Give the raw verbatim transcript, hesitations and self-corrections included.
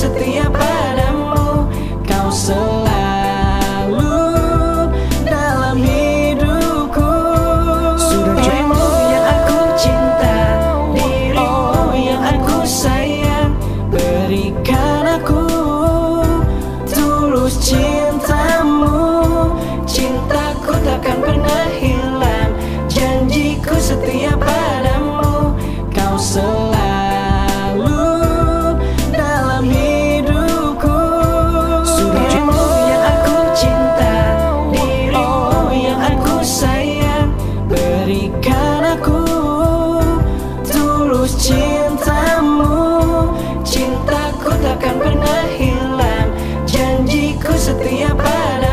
setia padamu, kau selalu dalam hidupku. Sudah dirimu yang aku cinta, dirimu yang aku sayang, berikan aku tulus cintamu. Cintaku takkan pernah hilang, janjiku setia padamu, kau selalu dalam hidupku. Sudah dirimu yang aku cinta, dirimu yang aku sayang, berikan aku tulus cintamu. Cintaku takkan pernah hilang, janjiku setia padamu,